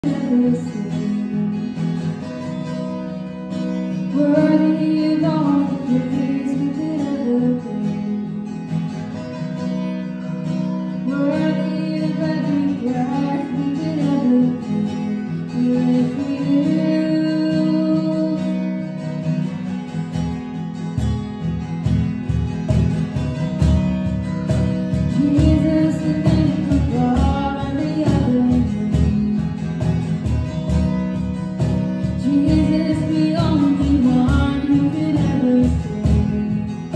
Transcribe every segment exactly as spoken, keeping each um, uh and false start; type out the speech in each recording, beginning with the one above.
Worthy of all the praise we could ever bring. Worthy of every breath we could ever breathe. We live for you. Jesus, the name above every other name. Jesus, the only one who could ever save.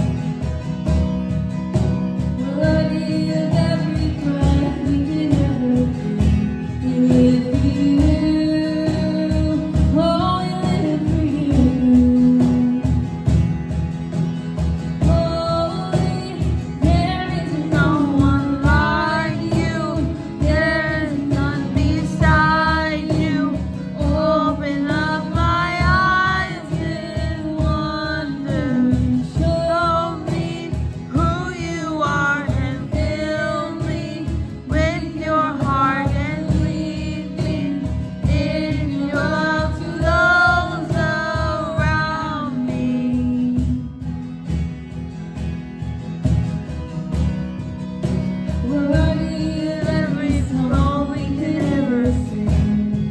Worthy of every breath we could ever breathe. We live for you. Oh, we live for you. Holy, there is no one like you. There is none beside you. Open up my eyes in wonder. Show me who you are and fill me with your heart and lead me in your love to those around me. Worthy of every song we could ever sing.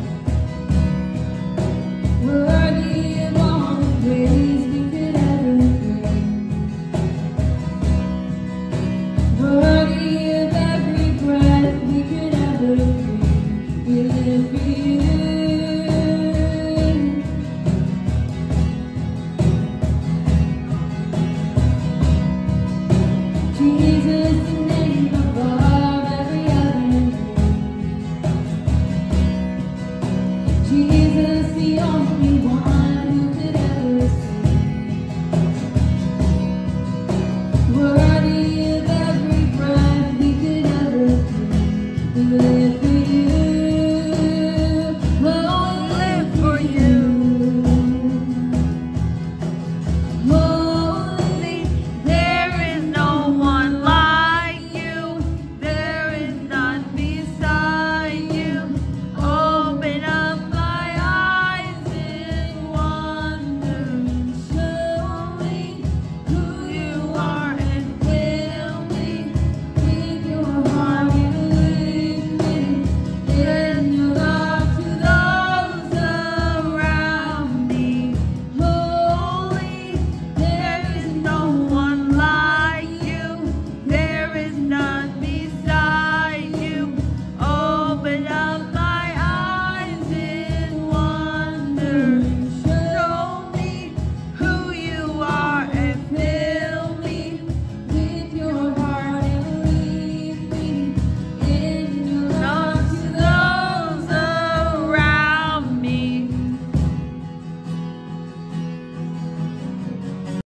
Worthy of all the praise we could ever bring. Worthy of every breath we could ever breathe. We live for you. Jesus, the name above every other name. Jesus.